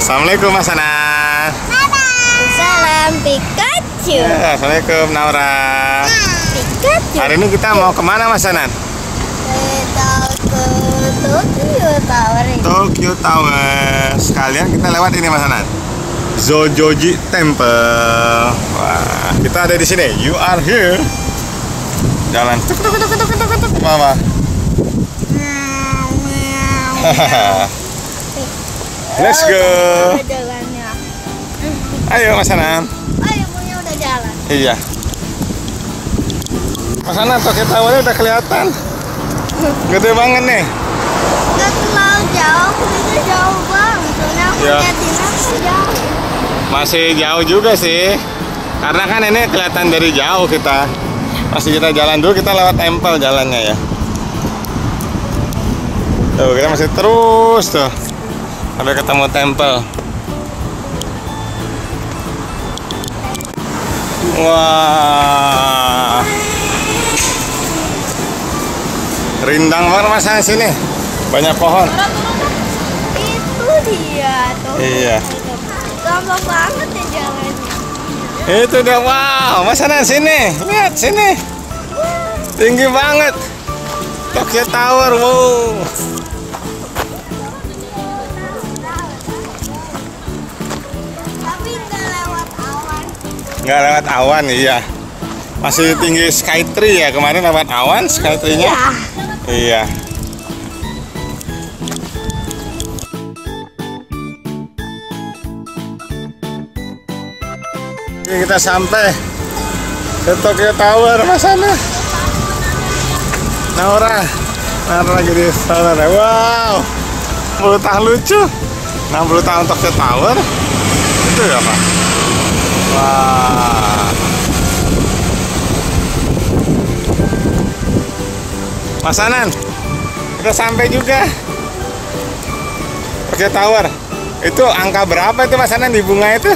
Assalamualaikum Mas Anan. Salam Pikachu. Assalamualaikum Naura. Pikachu. Hari ini kita mau kemana Mas Anan? Kita ke Tokyo Tower. Tokyo Tower. Sekalian kita lewat ini Mas Anan, Zojoji Temple. Wah, kita ada di sini. You are here. Jalan. Mama. Let's go. Jalannya. Ayo Mas Anan. Ayo, punya udah jalan. Iya. Mas Anan, Tokyo Tower udah kelihatan. Gede banget nih. Nggak terlalu jauh, ini jauh banget. Soalnya aku Ya. liatin aku jauh. Masih jauh juga sih. Karena kan ini kelihatan dari jauh kita. Masih kita jalan dulu, kita lewat temple jalannya ya. Tuh, kita masih terus tuh sampai ketemu temple. Wah, rindang banget Mas Anan sini. Banyak pohon. Itu dia tuh. Iya. Gampang banget ya jalannya. Itu dia, wow, Mas Anan sini, lihat sini, tinggi banget, Tokyo Tower, wow. Tapi nggak lewat awan. Nggak lewat awan, iya, masih tinggi Skytree ya, kemarin lewat awan Skytree-nya, iya. Oke, kita sampai ke Tokyo Tower Mas Anan. Naura lagi di sana. Wow, 60 tahun lucu. 60 tahun Tokyo Tower. Itu ya Pak. Wah. Mas Anan, kita sampai juga Tokyo Tower. Itu angka berapa itu Mas Anan di bunga itu?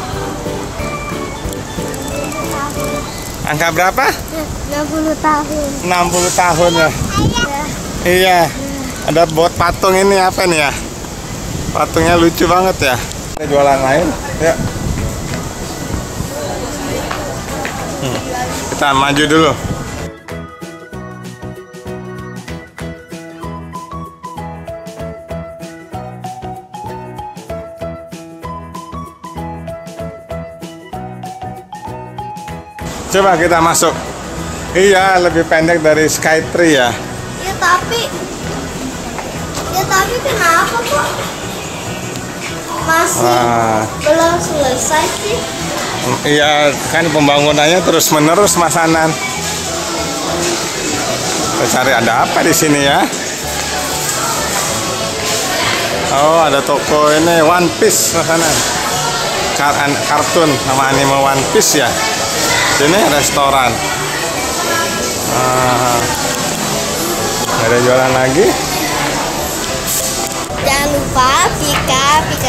Angka berapa? 60 tahun. 60 tahun ya. Iya. Ada buat patung ini apa nih ya? Patungnya lucu banget ya. Ada jualan lain. Ya. Kita maju dulu. Coba kita masuk. Iya, lebih pendek dari Skytree ya. Ya tapi kenapa kok masih belum selesai sih? Iya, kan pembangunannya terus menerus Mas Anan. Kita cari ada apa di sini ya? Oh, ada toko ini One Piece Mas Anan. Kartun sama anime One Piece ya. Sini restoran. Ada jualan lagi. Jangan lupa Pika.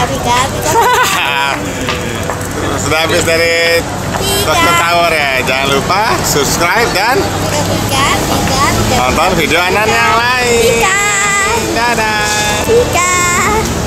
Sudah habis dari Tokyo Tower ya. Jangan lupa subscribe dan Pika. nonton video Anan yang lain. Pika. Dadah. Pika.